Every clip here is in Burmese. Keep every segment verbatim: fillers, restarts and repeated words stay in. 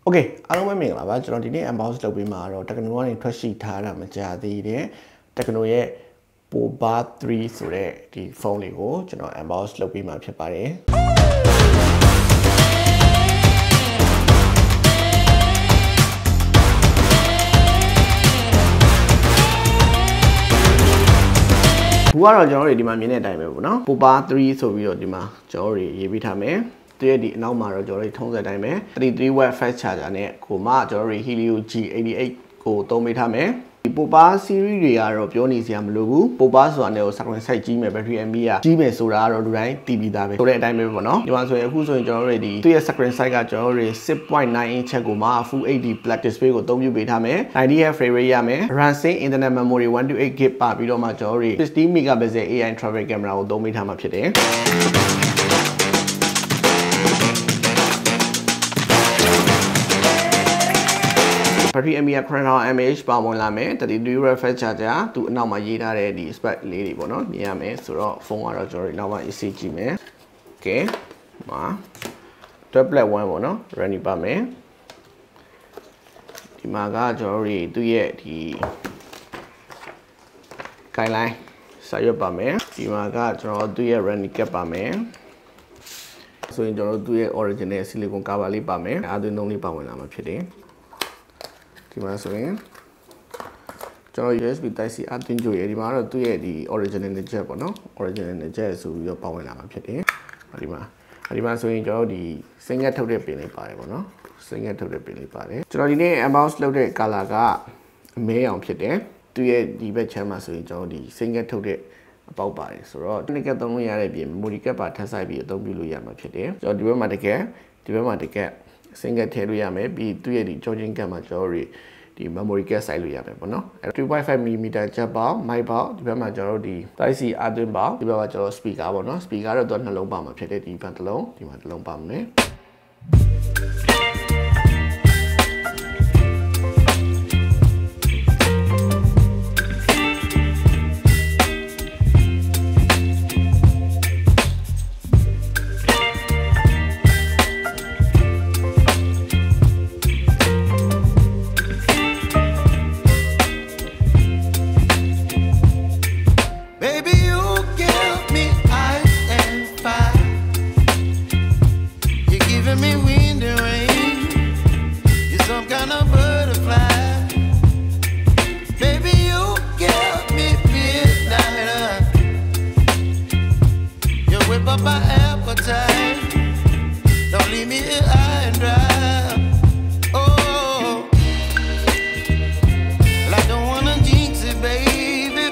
Okay အားလုံးပဲမင်္ဂလာပါကျွန်တော်ဒီနေ့ unbox လုပ်ပေးမှာတော့ Tecno ကနေထွက်ရှိထားတာမကြာသေးတဲ့ Tecno ရဲ့ Pova three ဆိုတဲ့ဒီဖုန်းလေးကိုကျွန်တော် unbox လုပ်ပေးမှာဖြစ်ပါတယ်ဘူးကတော့ကျွန်တော်တို့ဒီမှာမြင်တဲ့အတိုင်းပဲပေါ့နော် Pova three ဆိုပြီးတော့ဒီမှာကျွန်တော်တို့ရေးပေးထားမယ်ဒီဒီအနောက်မှာတော့ကျွန်တော်တို့ထုံးစံတိုင်းပဲthirty-three watt fast charger နဲ့ကိုမှကျွန်တော်တို့ Helio G eighty-eight ကိုသုံးပေးထားမယ်ဒီ Pova series တွေကတော့ပြောနေစရာမလိုဘူး Pova ဆိုတာနဲ့ကို screen size ကြီးမယ် battery M B ကကြီးမယ်ဆိုတာကတော့လူတိုင်းသိပြီးသားပဲဆိုတဲ့အတိုင်းပဲပေါ့နော်ဒီမှာဆိုရင်အခုဆိုရင်ကျွန်တော်တို့ဒီသူ့ရဲ့ screen size ကကျွန်တော်တို့ six point nine inch ချက်ကိုမှ full H D black display ကိုအသုံးပြုပေးထားမယ်ninety hertz frame rate ရမယ် RAM sync internet memory one twenty-eight gig ပါပြီးတော့မှကျွန်တော်တို့sixty megapixel A I travel camera ကိုသုံးပေးထားမှာဖြစ်တယ်battery M B ကnine thousand milliamp hour ပါဝင်လာမယ်thirty-three watt fast charger သူအနောက်မှာရေးထားတဲ့ဒီ spec လေးတွေပေါ့နော်မြင်ရမယ်ဆိုတော့ဖုန်းကတော့ကျွန်တော်တို့နောက်မှ A C ကြည့်မယ် Okay မှာtwelve plus one ပေါ့နော် running ပါမယ်ဒီမှာကကျွန်တော်တို့သူ့ရဲ့ဒီ guideline စာရွက်ပါမယ်ဒီမှာကကျွန်တော်တို့ရဲ့ running cap ပါမယ်ဆိုရင်ကျွန်တော်တို့ရဲ့ original silicone cover လေးပါမယ်အားသွင်းသုံးလေးပါဝင်လာမှာဖြစ်တယ်ဒီမှာဆိုရင်ကျွန်တော် U S B Type C အသွင်းကြိုရဒီမှာတော့သူ့ရဲ့ဒီ original jet ပေါ့နော် original jet ဆိုပြီးတော့ပါဝင်လာမှာဖြစ်တယ်ဒီမှာဒီမှာဆိုရင်ကျွန်တော်ဒီ single ထုတ်တဲ့ပင်လေးပါတယ်ပေါ့နော် single ထုတ်တဲ့ပင်လေးပါတယ်ကျွန်တော်ဒီနေ့ unbox လုပ်တဲ့ color ကအမဲအောင်ဖြစ်တယ်သူ့ရဲ့ဒီဘက်ချမ်းမှာဆိုရင်ကျွန်တော်ဒီ single ထုတ်တဲ့အပေါက်ပါတယ်ဆိုတော့ technical သုံးလို့ရတဲ့ပြင် memory card ပါထပ်ဆိုင်ပြီးအသုံးပြုလို့ရမှာဖြစ်တယ်ကျွန်တော်ဒီဘက်မှာတကယ်ဒီဘက်မှာတကယ်single ထည့်လို့ရမယ်ပြီးသူ့ရဲ့ဒီ charging card မှာကျွန်တော်တို့ဒီ memory card စိုက်လို့ရမယ်ပေါ့နော်အဲ three point five millimeter ချက်ပေါက် mic ပေါက်ဒီဘက်မှာကျွန်တော်တို့ဒီ Type C အသွင်းပေါက်ဒီဘက်ကကျွန်တော် speaker ပေါ့နော် speaker တော့သူကနှလုံးပါမှာဖြစ်တဲ့ဒီဘက်တစ်လုံးဒီမှာတစ်လုံးပါမယ်my appetite. Don't leave me here high and dry. Oh, well, I don't wanna jinx it, baby.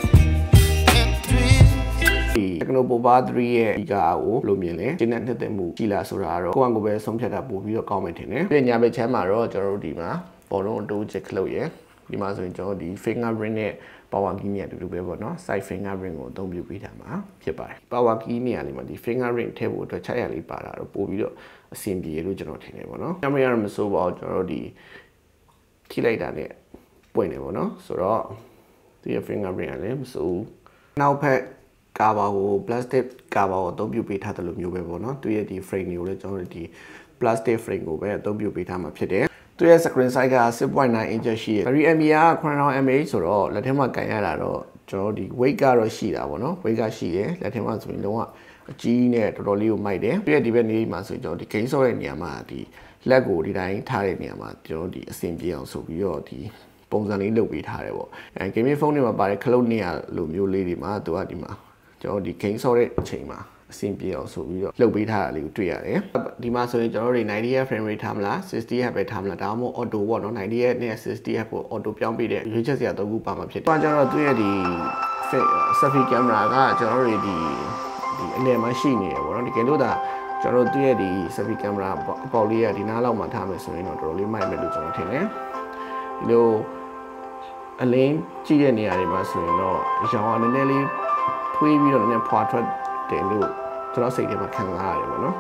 Tecno Pova three ရဲ့ဒီကားကိုဘယ်လိုမြင်လဲကျင်းတဲ့နှစ်သက်မှုကြီးလားဆိုတာတော့ကိုယ့်အကိုပဲဆုံးဖြတ်တာပို့ပြီးတော့ကောင်းမယ်ထင်တယ်။ညဘက်ချမ်းမှာတော့ကျွန်တော်တို့ဒီမှာပေါ်လုံးအတိုးချက်ခလုတ်ရယ်ဒီမှာဆိုရင်ကျွန်တော်ဒီ fingerprint နဲ့ power key နဲ့အတူတူပဲပေါ့နော် side fingerprint ကိုအသုံးပြုပေးတာမှာဖြစ်ပါတယ် power key နေရာလေးမှာဒီ fingerprint ထည့်ဖို့အတွက်ချက်ရလေးပါတာတော့ပို့ပြီးတော့အဆင်ပြေလို့ကျွန်တော်ထင်တယ်ပေါ့နော် camera ကတော့မစိုးပါဘူးကျွန်တော်တို့ဒီထိလိုက်တာနဲ့ပွင့်နေပေါ့နော်ဆိုတော့ဒီ fingerprint ကလည်းမစိုးဘူးနောက်ဖက်ကာဘာကို plastic ကာဘာကိုအသုံးပြုပေးထားတယ်လို့မျိုးပဲပေါ့နော်သူရဲ့ဒီ frame တွေကိုလည်းကျွန်တော်တို့ဒီ plastic frame ကိုပဲအသုံးပြုပေးထားမှာဖြစ်တယ်သူရဲ့ screen size ကsix point nine inch ရှိတယ် battery M B ကnine thousand milliamp ဆိုတော့လက်ထဲမှာကန်ရတာတော့ကျွန်တော်ဒီ weight ကတော့ရှိတာပေါ့နော် weight ကရှိတယ်လက်ထဲမှာဆိုရင်လုံးဝအကြီးနဲ့တော်တော်လေးကိုမိုက်တယ်ပြီးရဒီဘက်နေမှာဆိုရင်ကျွန်တော်ဒီ game ဆော့တဲ့နေရာမှာဒီလက်ကိုဒီတိုင်းထားတဲ့နေရာမှာကျွန်တော်ဒီအဆင်ပြေအောင်ဆိုပြီးတော့ဒီပုံစံလေးလုပ်ပေးထားတယ်ပေါ့အဲ gaming phone တွေမှာပါတဲ့ cloud နေရာလိုမျိုးလေးတွေမှာသူကဒီမှာကျွန်တော်ဒီ game ဆော့တဲ့အချိန်မှာအဆင်ပြေအောင်ဆိုပြီးတော့လုပ်ပေးထားတာလေးကိုတွေ့ရတယ်ဒီမှာဆိုရင်ကျွန်တော်တို့ninety hertz frame rate ထားမလားsixty hertz ပဲထားမလားဒါမှမဟုတ် auto ပေါ့နော်ninety hertz နဲ့sixty hertz ကို auto ပြောင်းပေးတဲ့ရွေးချက်စရာသုံးခုပါမှာဖြစ်တယ်။အဲကျွန်တော်တို့ရဲ့ဒီ selfie camera ကကျွန်တော်တို့ဒီဒီအလယ်မှာရှိနေတယ်ပေါ့နော်ဒီကဲလို့ဒါကျွန်တော်တို့ရဲ့ဒီ selfie camera အပေါက်လေးကဒီနားလောက်မှာထားမယ်ဆိုရင်တော့တော်တော်လေးမိုက်မယ်လို့ကျွန်တော်ထင်တယ်။ဒီလိုအလင်းကြည့်တဲ့နေရာတွေမှာဆိုရင်တော့ရောင်ကနည်းနည်းလေးဖွေးပြီးတော့နည်းနည်းဖွာထွက်တယ်လို့ကျွန်တော်စိတ်ထဲမှာခံစားရတယ်ပေါ့နော်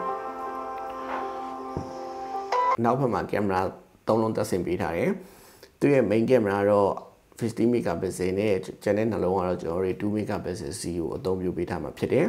နောက်ဘက်မှာကင်မရာသုံးလုံးတက်ဆင်ပေးထားတယ်သူရဲ့ main camera တော့fifty megapixel နဲ့ကျန်တဲ့နှလုံးကတော့ကျွန်တော်တို့two megapixel C ကိုအသုံးပြုပေးထားမှာဖြစ်တယ်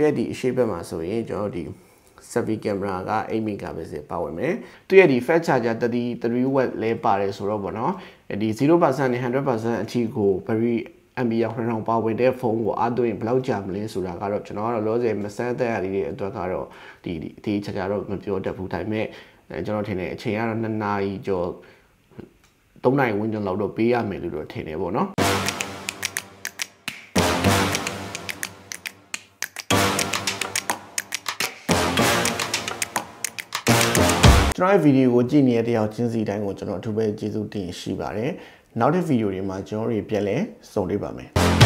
ရဲ့ဒီအရှိတ်ဘက်မှာဆိုရင်ကျွန်တော်ဒီ selfie camera က eight megapixel ပါဝင်မယ်သူရဲ့ဒီ fast charger thirty-three watt လဲပါတယ်ဆိုတော့ဗောနော်ဒီ zero percent နဲ့ one hundred percent အထိကို battery ampere ခုနှစ်ထောင်ပါဝင်တဲ့ဖုန်းကိုအားသွင်းဘယ်လောက်ကြာမလဲဆိုတာကတော့ကျွန်တော်ကတော့လောဆယ်မစမ်းသက်ရတဲ့အတွက်ကတော့ဒီဒီအသေးချာချာတော့မပြောတတ်ဘူးဒါပေမဲ့အဲကျွန်တော်ထင်တယ်အချိန်ကတော့twoနာရီကျော်threeနာရီဝန်းကျင်လောက်တော့ပေးရမယ်လို့တော့ထင်တယ်ပေါ့နော်ကျွန်တော်ဗီဒီယိုကိုကြည့်နေတဲ့တယောက်ချင်းစီတိုင်းကိုကျွန်တော်အထူးပဲကျေးဇူးတင်ရှိပါတယ်နောက်တဲ့ဗီဒီယိုတွေမှာကျွန်တော်တို့ပြန်လဲဆုံတွေ့ပါမယ်